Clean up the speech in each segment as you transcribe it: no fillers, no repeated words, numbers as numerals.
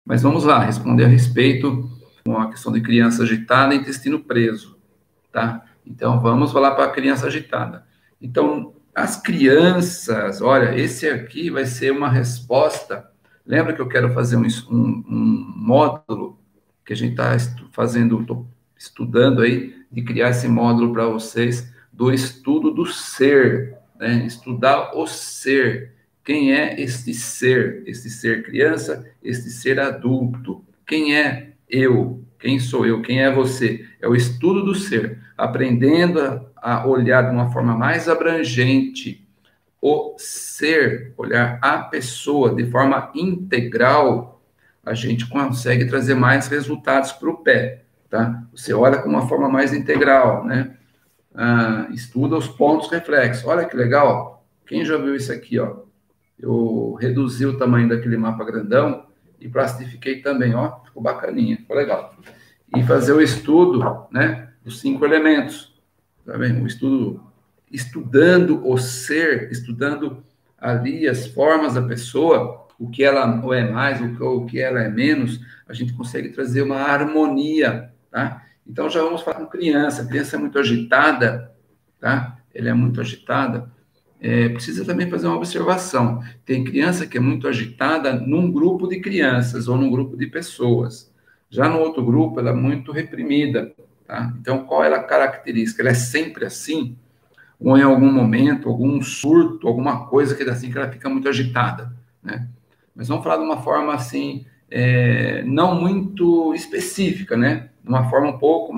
Mas vamos lá, responder a respeito com a questão de criança agitada e intestino preso, tá? Então, vamos falar para a criança agitada. Então, as crianças, olha, esse aqui vai ser uma resposta. Lembra que eu quero fazer um módulo que a gente está fazendo, tô estudando aí, de criar esse módulo para vocês do estudo do ser, né? Estudar o ser. Quem é este ser? Este ser criança, este ser adulto. Quem é eu? Quem sou eu? Quem é você? É o estudo do ser, aprendendo a olhar de uma forma mais abrangente o ser, olhar a pessoa de forma integral, a gente consegue trazer mais resultados para o pé, tá? Você olha com uma forma mais integral, né? Estuda os pontos reflexos. Olha que legal. Quem já viu isso aqui, ó? Eu reduzi o tamanho daquele mapa grandão e plastifiquei também, ó, ficou bacaninha, ficou legal. E fazer o estudo, né, dos 5 elementos, tá vendo? O estudo, estudando o ser, estudando ali as formas da pessoa, o que ela ou é mais, o que ela é menos, a gente consegue trazer uma harmonia, tá? Então já vamos falar com criança. A criança é muito agitada, tá? Ela é muito agitada. Precisa também fazer uma observação. Tem criança que é muito agitada num grupo de crianças ou num grupo de pessoas. Já no outro grupo, ela é muito reprimida. Tá? Então, qual é a característica? Ela é sempre assim? Ou em algum momento, algum surto, alguma coisa que é assim que ela fica muito agitada, né? Mas vamos falar de uma forma assim, não muito específica, né? De uma forma um pouco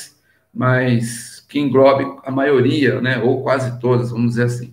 mais que englobe a maioria, né? Ou quase todas, vamos dizer assim.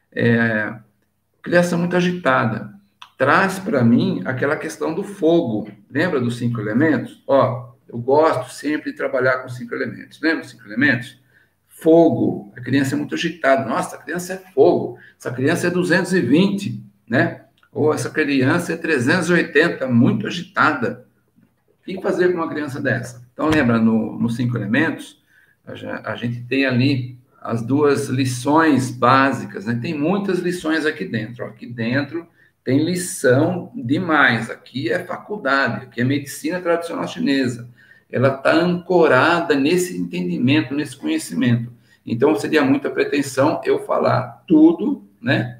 Criação muito agitada. Traz para mim aquela questão do fogo. Lembra dos 5 elementos? Ó, eu gosto sempre de trabalhar com 5 elementos. Lembra dos 5 elementos? Fogo. A criança é muito agitada. Nossa, a criança é fogo. Essa criança é 220, né? Ou essa criança é 380, muito agitada. O que fazer com uma criança dessa? Então, lembra, nos 5 elementos, a gente tem ali as 2 lições básicas, né? Tem muitas lições aqui dentro. Ó. Aqui dentro tem lição demais. Aqui é faculdade, aqui é medicina tradicional chinesa. Ela está ancorada nesse entendimento, nesse conhecimento. Então, seria muita pretensão eu falar tudo, né?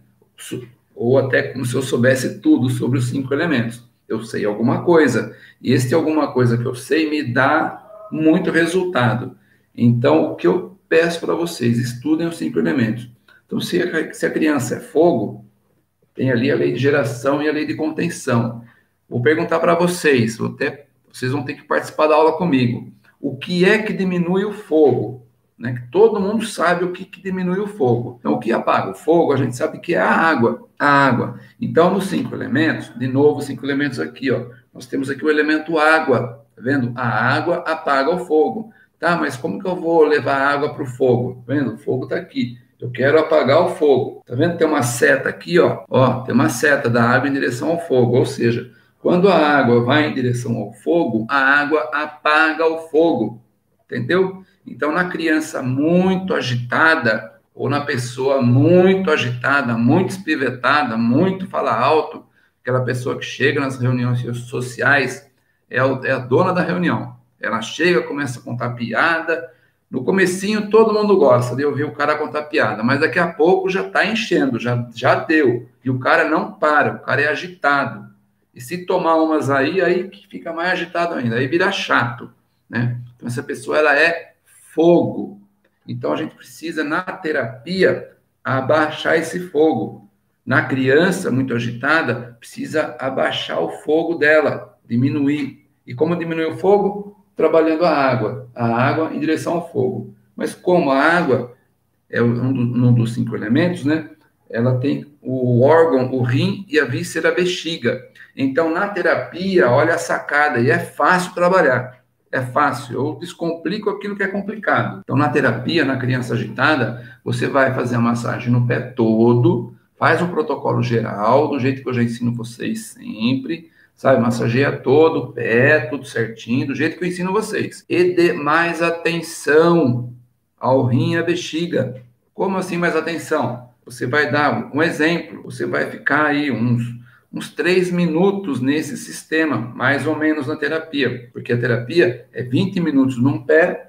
Ou até como se eu soubesse tudo sobre os 5 elementos. Eu sei alguma coisa. E esse alguma coisa que eu sei me dá muito resultado. Então, o que eu peço para vocês, estudem os 5 elementos. Então, se a criança é fogo, tem ali a lei de geração e a lei de contenção. Vou perguntar para vocês, vocês vão ter que participar da aula comigo. O que é que diminui o fogo? Né? Todo mundo sabe o que diminui o fogo. Então, o que apaga o fogo, a gente sabe que é a água. A água. Então, nos 5 elementos, de novo, 5 elementos aqui, ó. Nós temos aqui o elemento água. Tá vendo? A água apaga o fogo. Tá, mas como que eu vou levar a água para o fogo? Tá vendo? O fogo está aqui. Eu quero apagar o fogo. Tá vendo? Tem uma seta aqui, ó. Ó, tem uma seta da água em direção ao fogo. Ou seja, quando a água vai em direção ao fogo, a água apaga o fogo. Entendeu? Então, na criança muito agitada, ou na pessoa muito agitada, muito espivetada, muito fala alto, aquela pessoa que chega nas reuniões sociais, é a dona da reunião. Ela chega, começa a contar piada. No comecinho, todo mundo gosta de ouvir o cara contar piada, mas daqui a pouco já está enchendo, já deu. E o cara não para, o cara é agitado. E se tomar umas aí que fica mais agitado ainda, aí vira chato, né? Então, essa pessoa, ela é fogo. Então, a gente precisa, na terapia, abaixar esse fogo. Na criança muito agitada, precisa abaixar o fogo dela, diminuir. E como diminuir o fogo? Trabalhando a água em direção ao fogo. Mas como a água é um dos 5 elementos, né? Ela tem o órgão, o rim e a víscera, a bexiga. Então, na terapia, olha a sacada, e é fácil trabalhar. É fácil, eu descomplico aquilo que é complicado. Então, na terapia, na criança agitada, você vai fazer a massagem no pé todo, faz um protocolo geral, do jeito que eu já ensino vocês sempre, sabe? Massageia todo o pé, tudo certinho, do jeito que eu ensino vocês. E dê mais atenção ao rim e à bexiga. Como assim mais atenção? Você vai dar um exemplo, você vai ficar aí uns 3 minutos nesse sistema, mais ou menos na terapia, porque a terapia é 20 minutos num pé,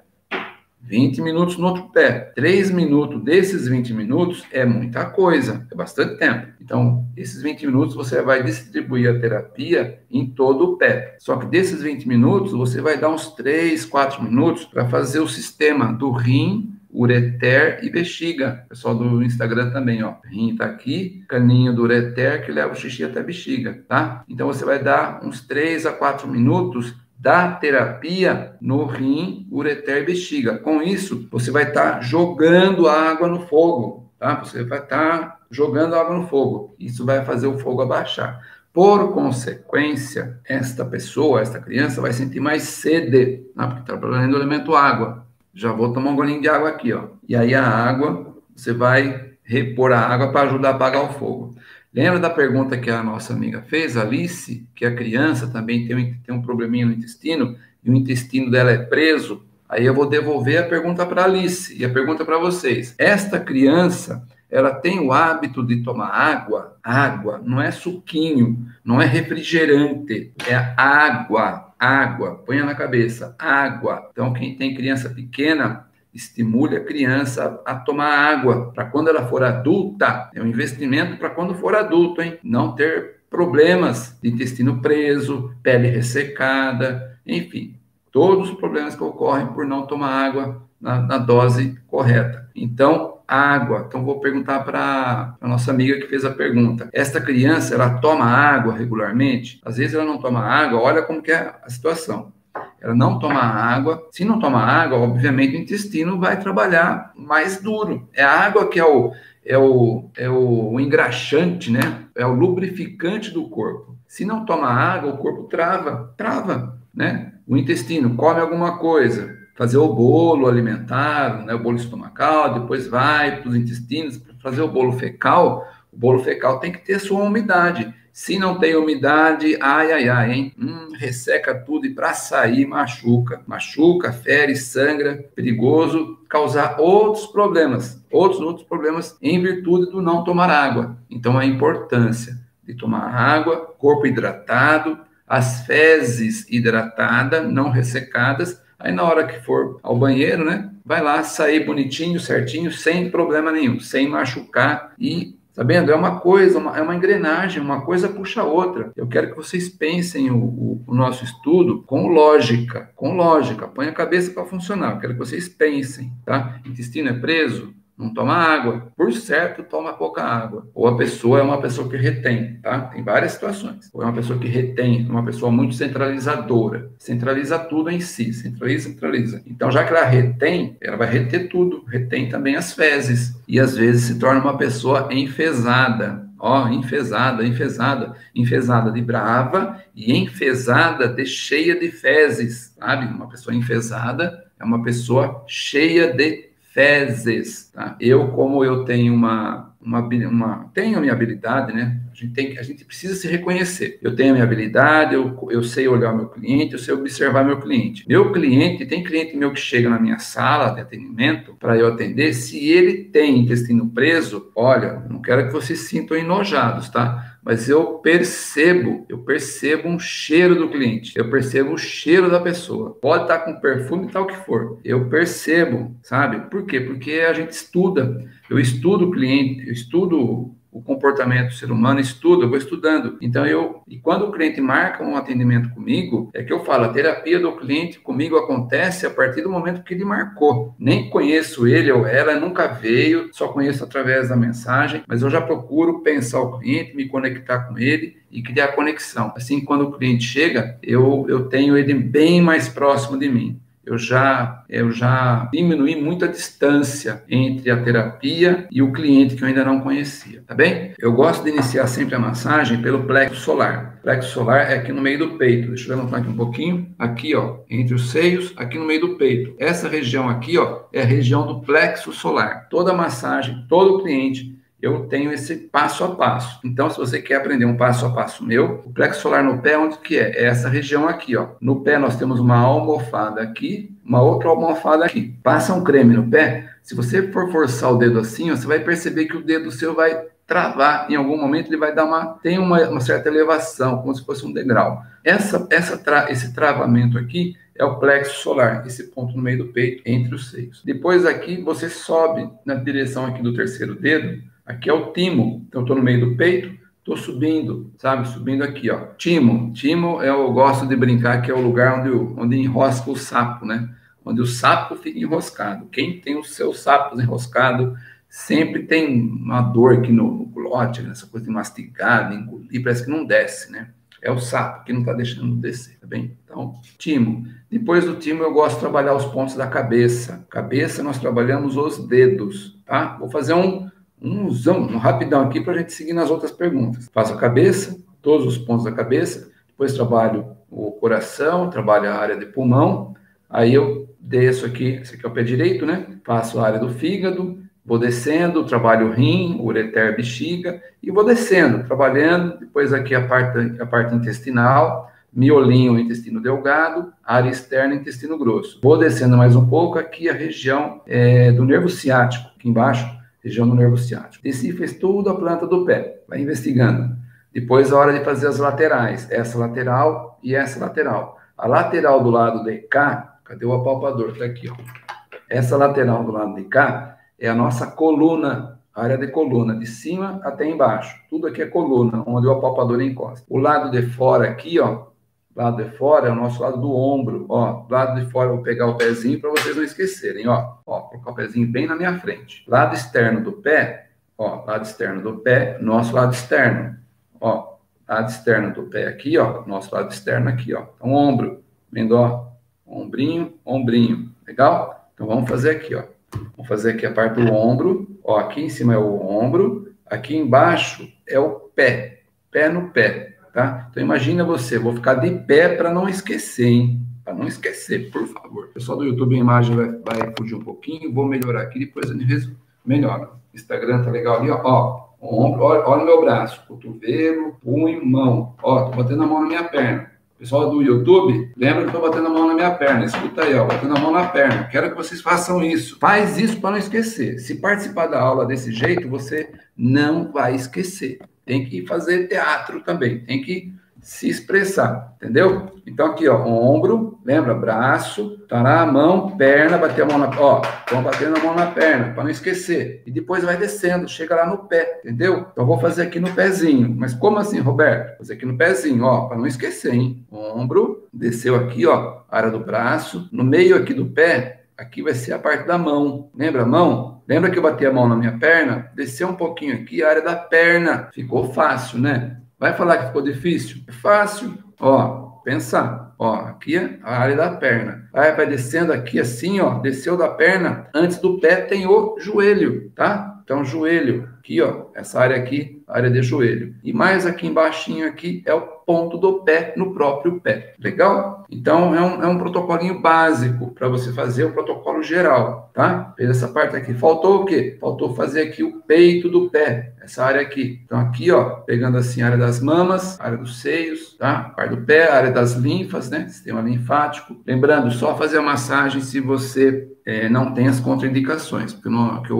20 minutos no outro pé. 3 minutos desses 20 minutos é muita coisa, é bastante tempo. Então, esses 20 minutos você vai distribuir a terapia em todo o pé. Só que desses 20 minutos, você vai dar uns 3, 4 minutos para fazer o sistema do rim, ureter e bexiga. Pessoal do Instagram também, ó. O rim tá aqui, caninho do ureter que leva o xixi até a bexiga, tá? Então, você vai dar uns 3 a 4 minutos da terapia no rim, ureter e bexiga. Com isso, você vai estar jogando água no fogo, tá? Você vai estar jogando água no fogo. Isso vai fazer o fogo abaixar. Por consequência, esta pessoa, esta criança, vai sentir mais sede, né? Porque está trabalhando o elemento água. Já vou tomar um golinho de água aqui, ó. E aí a água, você vai repor a água para ajudar a apagar o fogo. Lembra da pergunta que a nossa amiga fez, Alice, que a criança também tem um probleminha no intestino, e o intestino dela é preso? Aí eu vou devolver a pergunta para a Alice, e a pergunta para vocês. Esta criança, ela tem o hábito de tomar água? Água, não é suquinho, não é refrigerante, é água, água, ponha na cabeça, água. Então, quem tem criança pequena, estimule a criança a tomar água, para quando ela for adulta, é um investimento para quando for adulto, hein? Não ter problemas de intestino preso, pele ressecada, enfim, todos os problemas que ocorrem por não tomar água na dose correta. Então, água. Então, vou perguntar para a nossa amiga que fez a pergunta. Esta criança, ela toma água regularmente? Às vezes ela não toma água, olha como que é a situação. Ela não toma água. Se não toma água, obviamente o intestino vai trabalhar mais duro. É a água que é o engraxante, né? É o lubrificante do corpo. Se não toma água, o corpo trava, né? O intestino come alguma coisa, fazer o bolo alimentar, né? O bolo estomacal, depois vai para os intestinos para fazer o bolo fecal. O bolo fecal tem que ter sua umidade. Se não tem umidade, hein? Resseca tudo e para sair machuca, fere, sangra, perigoso causar outros problemas em virtude do não tomar água. Então a importância de tomar água, corpo hidratado, as fezes hidratadas, não ressecadas. Aí na hora que for ao banheiro, né, vai lá sair bonitinho, certinho, sem problema nenhum, sem machucar e sabendo, é uma coisa, é uma engrenagem, uma coisa puxa a outra. Eu quero que vocês pensem o nosso estudo com lógica, põe a cabeça para funcionar. Eu quero que vocês pensem, tá? Intestino é preso? Não toma água. Por certo, toma pouca água. Ou a pessoa é uma pessoa que retém, tá? Tem várias situações. Ou é uma pessoa que retém, uma pessoa muito centralizadora. Centraliza tudo em si. Centraliza. Então, já que ela retém, ela vai reter tudo. Retém também as fezes. E, às vezes, se torna uma pessoa enfesada. Ó, enfesada de brava e enfesada de cheia de fezes, sabe? Uma pessoa enfesada é uma pessoa cheia de fezes, tá? Como eu tenho tenho a minha habilidade, né? A gente precisa se reconhecer. Eu tenho a minha habilidade, eu sei olhar o meu cliente, eu sei observar meu cliente. Tem cliente meu que chega na minha sala de atendimento para eu atender, se ele tem intestino preso, olha, não quero que vocês se sintam enojados, tá? Mas eu percebo um cheiro do cliente, eu percebo o cheiro da pessoa. Pode estar com perfume e tal que for, eu percebo, sabe? Por quê? Porque a gente estuda, eu estudo o cliente, eu estudo o comportamento do ser humano, eu vou estudando. Então, e quando o cliente marca um atendimento comigo, é que eu falo, a terapia do cliente comigo acontece a partir do momento que ele marcou. Nem conheço ele ou ela, nunca veio, só conheço através da mensagem, mas eu já procuro pensar o cliente, me conectar com ele e criar conexão. Assim, quando o cliente chega, eu tenho ele bem mais próximo de mim. Eu já diminui muito a distância entre a terapia e o cliente que eu ainda não conhecia, tá bem? Eu gosto de iniciar sempre a massagem pelo plexo solar. O plexo solar é aqui no meio do peito. Deixa eu levantar aqui um pouquinho. Aqui, ó, entre os seios, aqui no meio do peito. Essa região aqui, ó, é a região do plexo solar. Toda massagem, todo cliente, eu tenho esse passo a passo. Então, se você quer aprender um passo a passo meu, o plexo solar no pé, onde que é? É essa região aqui, ó. No pé nós temos uma almofada aqui, uma outra almofada aqui. Passa um creme no pé. Se você for forçar o dedo assim, ó, você vai perceber que o dedo seu vai travar, em algum momento ele vai dar tem uma certa elevação, como se fosse um degrau. Esse travamento aqui é o plexo solar, esse ponto no meio do peito, entre os seios. Depois aqui, você sobe na direção aqui do terceiro dedo, aqui é o timo, então eu estou no meio do peito, estou subindo, sabe? Subindo aqui, ó. Timo, eu gosto de brincar que é o lugar onde enrosca o sapo, né? Onde o sapo fica enroscado. Quem tem os seus sapos enroscados sempre tem uma dor aqui no glote, nessa coisa de mastigar, de engolir, parece que não desce, né? É o sapo que não está deixando descer, tá bem? Então, timo. Depois do timo, eu gosto de trabalhar os pontos da cabeça. Cabeça, nós trabalhamos os dedos, tá? Vou fazer um rapidão aqui para a gente seguir nas outras perguntas. Faço a cabeça, todos os pontos da cabeça, depois trabalho o coração, trabalho a área de pulmão, aí eu desço aqui, esse aqui é o pé direito, né? Faço a área do fígado, vou descendo, trabalho o rim, ureter, bexiga, e vou descendo, trabalhando, depois aqui a parte intestinal, miolinho, intestino delgado, área externa, intestino grosso. Vou descendo mais um pouco, aqui a região do nervo ciático, aqui embaixo, região do nervo ciático. Desci, fez tudo a planta do pé, vai investigando. Depois a hora de fazer as laterais, essa lateral e essa lateral. A lateral do lado de cá, cadê o apalpador? Tá aqui, ó. Essa lateral do lado de cá é a nossa coluna, a área de coluna, de cima até embaixo. Tudo aqui é coluna, onde o apalpador encosta. O lado de fora aqui, ó, lado de fora é o nosso lado do ombro, ó. Do lado de fora eu vou pegar o pezinho para vocês não esquecerem, ó. Ó, colocar o pezinho bem na minha frente. Lado externo do pé, ó, lado externo do pé, nosso lado externo, ó. Lado externo do pé aqui, ó, nosso lado externo aqui, ó. Então, ombro, vendo, ó, ombrinho, ombrinho, legal? Então, vamos fazer aqui, ó. Vamos fazer aqui a parte do ombro, ó, aqui em cima é o ombro, aqui embaixo é o pé, pé no pé, tá? Então imagina você, vou ficar de pé para não esquecer, hein? Para não esquecer, por favor. Pessoal do YouTube, a imagem vai fugir um pouquinho, vou melhorar aqui, depois eu melhora. Instagram tá legal ali, ó, ombro, olha o meu braço, cotovelo, punho, mão, ó, tô batendo a mão na minha perna. Pessoal do YouTube, lembra que eu estou batendo a mão na minha perna. Escuta aí, ó, batendo a mão na perna. Quero que vocês façam isso. Faz isso para não esquecer. Se participar da aula desse jeito, você não vai esquecer. Tem que fazer teatro também. Tem que se expressar, entendeu? Então aqui, ó, ombro, lembra? Braço, tá na mão, perna, bater a mão na... Ó, vamos batendo a mão na perna, para não esquecer. E depois vai descendo, chega lá no pé, entendeu? Então vou fazer aqui no pezinho. Mas como assim, Roberto? Vou fazer aqui no pezinho, ó, para não esquecer, hein? Ombro, desceu aqui, ó, área do braço. No meio aqui do pé, aqui vai ser a parte da mão. Lembra a mão? Lembra que eu bati a mão na minha perna? Desceu um pouquinho aqui, a área da perna. Ficou fácil, né? Vai falar que ficou difícil? É fácil. Ó, pensar. Ó, aqui é a área da perna. Aí vai descendo aqui assim, ó. Desceu da perna. Antes do pé tem o joelho, tá? Então, joelho. Aqui, ó. Essa área aqui, área de joelho. E mais aqui embaixinho aqui é o ponto do pé no próprio pé. Legal? Então, é um protocolinho básico para você fazer o protocolo geral, tá? Fez essa parte aqui. Faltou o quê? Faltou fazer aqui o peito do pé. Essa área aqui. Então, aqui, ó, pegando assim a área das mamas, área dos seios, tá? Parte do pé, área das linfas, né? Sistema linfático. Lembrando, só fazer a massagem se você não tem as contraindicações, porque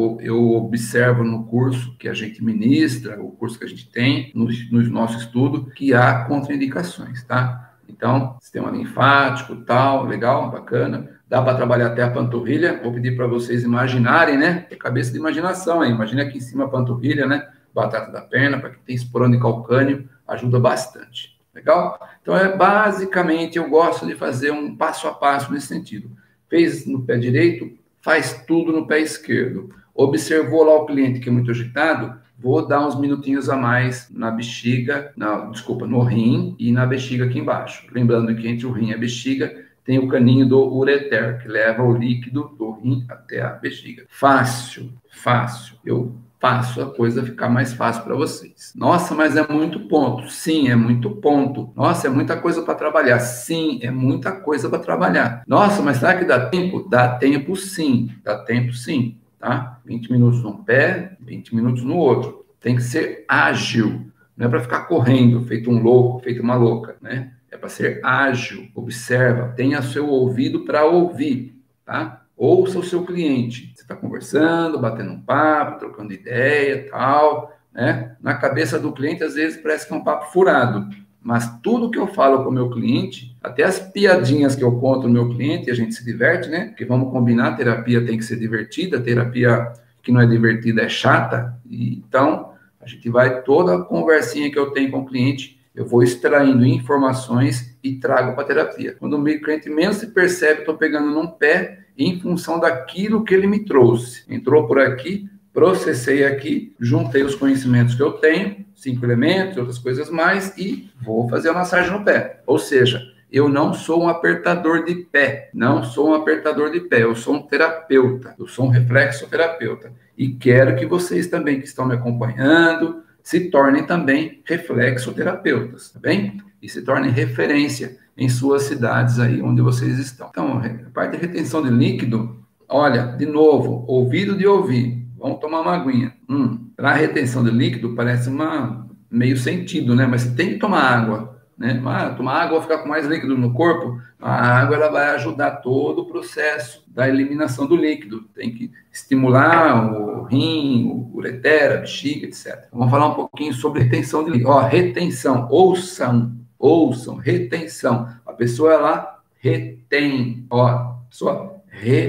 eu observo no curso que a gente ministra, o curso que a gente tem, no nosso estudo, que há contraindicações, tá? Então, sistema linfático, tal, legal, bacana. Dá para trabalhar até a panturrilha. Vou pedir para vocês imaginarem, né? É cabeça de imaginação aí. Imagina aqui em cima a panturrilha, né? Batata da perna, para quem tem esporão de calcânio, ajuda bastante. Legal? Então, basicamente, eu gosto de fazer um passo a passo nesse sentido. Fez no pé direito, faz tudo no pé esquerdo. Observou lá o cliente que é muito agitado, vou dar uns minutinhos a mais na bexiga, no rim e na bexiga aqui embaixo. Lembrando que entre o rim e a bexiga tem o caninho do ureter, que leva o líquido do rim até a bexiga. Fácil, fácil. Eu faço a coisa ficar mais fácil para vocês. Nossa, mas é muito ponto. Sim, é muito ponto. Nossa, é muita coisa para trabalhar. Sim, é muita coisa para trabalhar. Nossa, mas será que dá tempo? Dá tempo sim. Dá tempo sim, tá? 20 minutos num pé, 20 minutos no outro. Tem que ser ágil. Não é para ficar correndo, feito um louco, feito uma louca, né? É para ser ágil. Observa, tenha seu ouvido para ouvir, tá? Ouça o seu cliente. Você está conversando, batendo um papo, trocando ideia, tal, né? Na cabeça do cliente, às vezes, parece que é um papo furado. Mas tudo que eu falo com o meu cliente, até as piadinhas que eu conto no meu cliente, a gente se diverte, né? Porque vamos combinar, terapia tem que ser divertida, terapia que não é divertida é chata. Então, a gente vai, toda a conversinha que eu tenho com o cliente, eu vou extraindo informações e trago para a terapia. Quando o meu cliente menos se percebe, estou pegando num pé em função daquilo que ele me trouxe. Entrou por aqui, processei aqui, juntei os conhecimentos que eu tenho, 5 elementos, outras coisas mais, e vou fazer a massagem no pé. Ou seja, eu não sou um apertador de pé, não sou um apertador de pé, eu sou um terapeuta, eu sou um reflexoterapeuta. E quero que vocês também que estão me acompanhando se tornem também reflexoterapeutas, tá bem? E se tornem referência em suas cidades aí onde vocês estão. Então, a parte de retenção de líquido, olha, de novo, ouvido de ouvir. Vamos tomar uma aguinha. Para a retenção de líquido parece meio sentido, né? Mas você tem que tomar água, né? Tomar água vai ficar com mais líquido no corpo. A água ela vai ajudar todo o processo da eliminação do líquido. Tem que estimular o rim, o ureter, a bexiga, etc. Vamos falar um pouquinho sobre retenção de líquido. Ó, retenção, ouçam, retenção. A pessoa ela retém, ó, só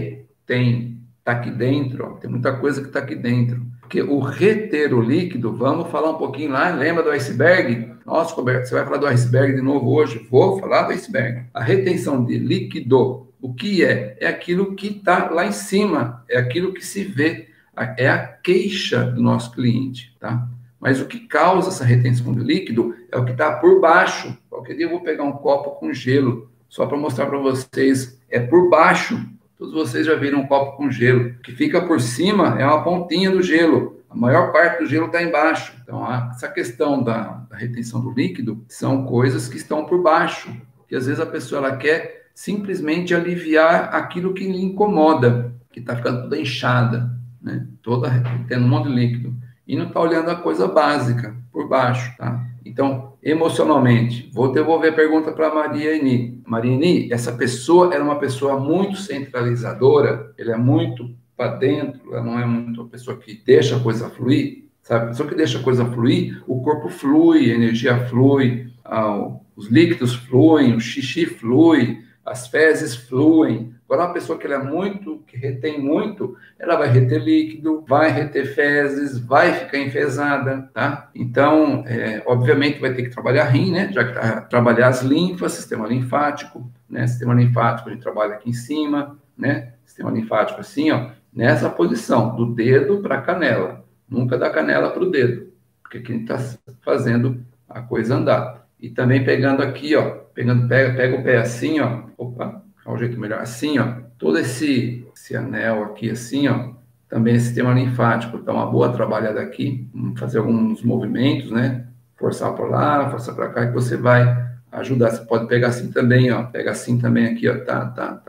retém. Está aqui dentro, ó, tem muita coisa que está aqui dentro. Porque o reter o líquido, vamos falar um pouquinho lá, lembra do iceberg? Nossa, Roberto, você vai falar do iceberg de novo hoje? Vou falar do iceberg. A retenção de líquido, o que é? É aquilo que está lá em cima, é aquilo que se vê, é a queixa do nosso cliente, tá? Mas o que causa essa retenção de líquido é o que está por baixo. Qualquer dia eu vou pegar um copo com gelo, só para mostrar para vocês, é por baixo. Todos vocês já viram um copo com gelo. O que fica por cima é uma pontinha do gelo. A maior parte do gelo está embaixo. Então, essa questão da retenção do líquido são coisas que estão por baixo. Que às vezes a pessoa ela quer simplesmente aliviar aquilo que lhe incomoda, que está ficando toda inchada, né? Toda tendo um monte de líquido. E não está olhando a coisa básica por baixo, tá? Então, emocionalmente, vou devolver a pergunta para a Maria Eni. Maria Eni, essa pessoa era uma pessoa muito centralizadora, ele é muito para dentro, ela não é muito uma pessoa que deixa a coisa fluir, sabe? A pessoa que deixa a coisa fluir, o corpo flui, a energia flui, os líquidos fluem, o xixi flui, as fezes fluem. Agora, uma pessoa que ela é muito, que retém muito, ela vai reter líquido, vai reter fezes, vai ficar enfesada, tá? Então, obviamente, vai ter que trabalhar rim, né? Já que trabalhar as linfas, sistema linfático, né? Sistema linfático, a gente trabalha aqui em cima, né? Sistema linfático assim, ó, nessa posição, do dedo para a canela, nunca da canela para o dedo, porque aqui a gente está fazendo a coisa andar. E também pegando aqui, ó, pega o pé assim, ó, opa, é um jeito melhor, assim, ó, todo esse anel aqui, assim, ó, também é sistema linfático, dá uma boa trabalhada aqui, fazer alguns movimentos, né, forçar por lá, forçar para cá, que você vai ajudar, você pode pegar assim também, ó, pega assim também aqui, ó, tá,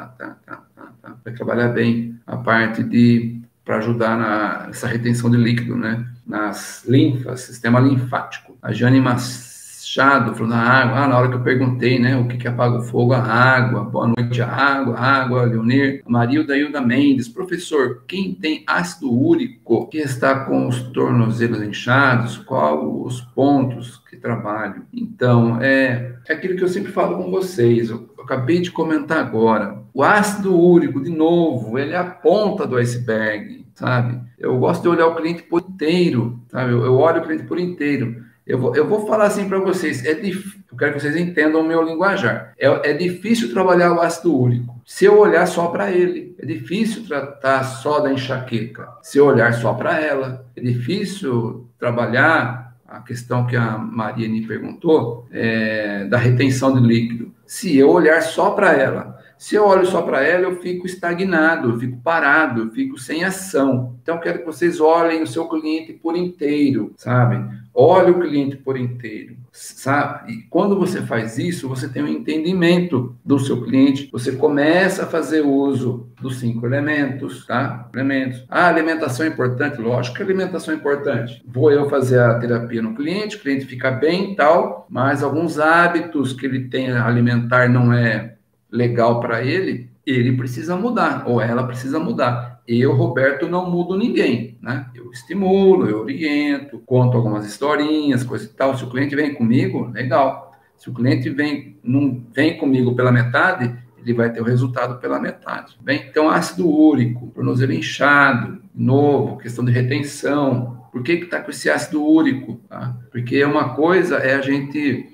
vai trabalhar bem a parte para ajudar nessa retenção de líquido, né, nas linfas, sistema linfático. A Jane Machado falou na água, na hora que eu perguntei, né, o que apaga o fogo, a água, boa noite, a água, Leonir, Marilda Hilda Mendes, professor, quem tem ácido úrico, que está com os tornozelos inchados, qual os pontos que trabalho? Então, é aquilo que eu sempre falo com vocês, eu acabei de comentar agora, o ácido úrico, de novo, ele é a ponta do iceberg, sabe? Eu gosto de olhar o cliente por inteiro, sabe? Eu olho o cliente por inteiro. Eu vou falar assim para vocês, eu quero que vocês entendam o meu linguajar. É difícil trabalhar o ácido úrico se eu olhar só para ele. É difícil tratar só da enxaqueca se eu olhar só para ela. É difícil trabalhar a questão que a Maria me perguntou, da retenção de líquido, se eu olhar só para ela. Se eu olho só para ela, eu fico estagnado, eu fico parado, eu fico sem ação. Então, eu quero que vocês olhem o seu cliente por inteiro, sabe? Olhe o cliente por inteiro, sabe? E quando você faz isso, você tem um entendimento do seu cliente, você começa a fazer uso dos 5 elementos, tá? Elementos. A alimentação é importante? Lógico que a alimentação é importante. Vou eu fazer a terapia no cliente, o cliente fica bem e tal, mas alguns hábitos que ele tem alimentar não é legal para ele, ele precisa mudar, ou ela precisa mudar. eu, Roberto, não mudo ninguém, né? Eu estimulo, eu oriento, conto algumas historinhas, coisa e tal. Se o cliente vem comigo, legal. Se o cliente não vem comigo pela metade, ele vai ter o resultado pela metade. Bem, então, ácido úrico, tornozelo inchado, novo, questão de retenção. Por que está com esse ácido úrico? Tá? Porque uma coisa é a gente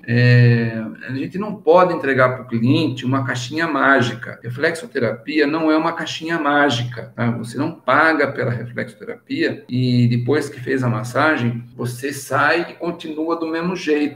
não pode entregar para o cliente uma caixinha mágica. Reflexoterapia não é uma caixinha mágica. Tá? Você não paga pela reflexoterapia e depois que fez a massagem, você sai e continua do mesmo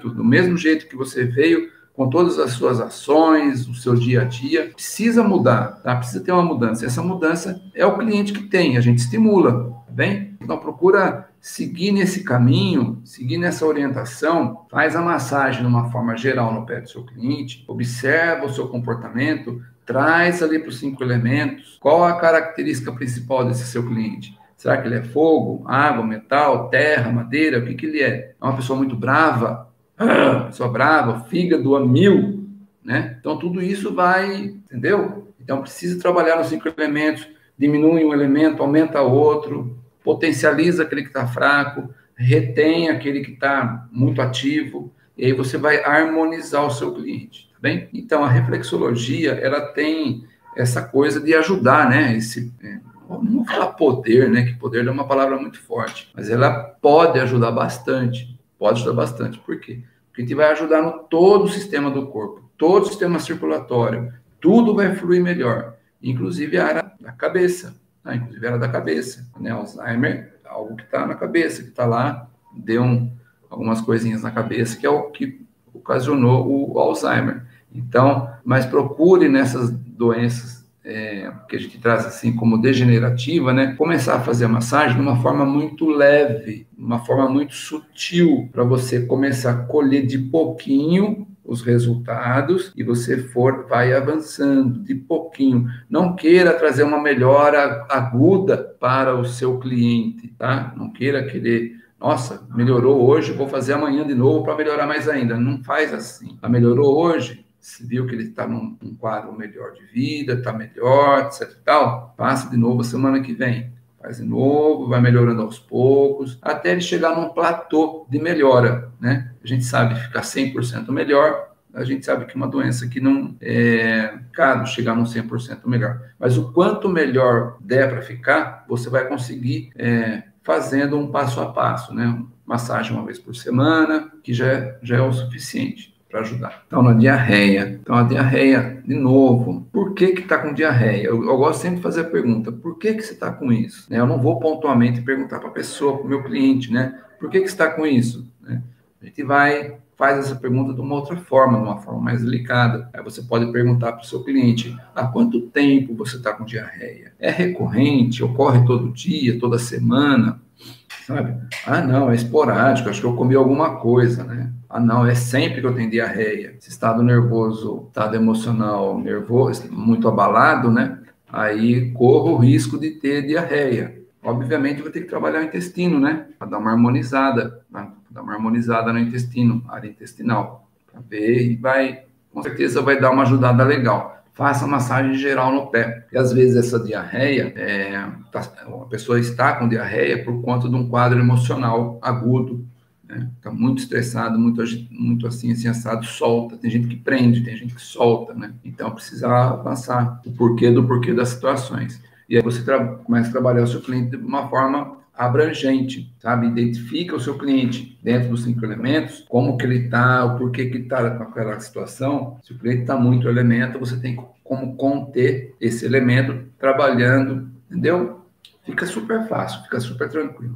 jeito que você veio, com todas as suas ações, o seu dia a dia, precisa mudar, tá? Precisa ter uma mudança. Essa mudança é o cliente que tem, a gente estimula, tá bem? Então procura seguir nesse caminho, seguir nessa orientação, faz a massagem de uma forma geral no pé do seu cliente, observa o seu comportamento, traz ali para os 5 elementos, qual a característica principal desse seu cliente? Será que ele é fogo, água, metal, terra, madeira? O que ele é? É uma pessoa muito brava? Pessoa brava, fígado a 1000, né? Então, tudo isso vai, entendeu? Então, precisa trabalhar nos 5 elementos, diminui um elemento, aumenta outro, potencializa aquele que está fraco, retém aquele que está muito ativo, e aí você vai harmonizar o seu cliente, tá bem? Então, a reflexologia, ela tem essa coisa de ajudar, né? Não vou falar poder, né? Que poder é uma palavra muito forte, mas ela pode ajudar bastante. Pode ajudar bastante. Por quê? Porque a gente vai ajudar no todo o sistema do corpo, todo o sistema circulatório, tudo vai fluir melhor, inclusive a área da cabeça, tá? Inclusive a área da cabeça, né? Alzheimer, algo que está na cabeça, que está lá, deu algumas coisinhas na cabeça, que é o que ocasionou o Alzheimer. Então, mas procure nessas doenças que a gente traz assim como degenerativa, né? Começar a fazer a massagem de uma forma muito leve, uma forma muito sutil, para você começar a colher de pouquinho os resultados e você vai avançando de pouquinho. Não queira trazer uma melhora aguda para o seu cliente, tá? Não querer, nossa, melhorou hoje, vou fazer amanhã de novo para melhorar mais ainda. Não faz assim. Melhorou hoje, se viu que ele está num quadro melhor de vida, está melhor, etc e tal, passa de novo a semana que vem. Faz de novo, vai melhorando aos poucos, até ele chegar num platô de melhora, né? A gente sabe ficar 100% melhor, a gente sabe que uma doença que não é caro chegar num 100% melhor. Mas o quanto melhor der para ficar, você vai conseguir fazendo um passo a passo, né? Massagem uma vez por semana, que já é o suficiente para ajudar. Então, na diarreia. Então, a diarreia, de novo, por que está com diarreia? Eu gosto sempre de fazer a pergunta, por que você está com isso? Eu não vou pontualmente perguntar para a pessoa, para o meu cliente, né? Por que você está com isso? A gente faz essa pergunta de uma outra forma, de uma forma mais delicada. Aí você pode perguntar para o seu cliente, há quanto tempo você está com diarreia? É recorrente? Ocorre todo dia, toda semana? Sabe? Ah, não, é esporádico, acho que eu comi alguma coisa, né? Ah, não, é sempre que eu tenho diarreia. Esse estado nervoso, estado emocional nervoso, muito abalado, né? Aí corro o risco de ter diarreia. Obviamente, vou ter que trabalhar o intestino, né? Para dar uma harmonizada, no intestino, área intestinal. Para ver e com certeza vai dar uma ajudada legal. Faça massagem geral no pé. E às vezes essa diarreia, a pessoa está com diarreia por conta de um quadro emocional agudo, né? Está muito estressado, muito assim assado, solta. Tem gente que prende, tem gente que solta, né? Então precisa avançar o porquê das situações. E aí você começa a trabalhar o seu cliente de uma forma abrangente, sabe? Identifica o seu cliente dentro dos 5 elementos, como que ele está, o porquê que está com aquela situação. Se o cliente está muito elemento, você tem como conter esse elemento trabalhando, entendeu? Fica super fácil, fica super tranquilo.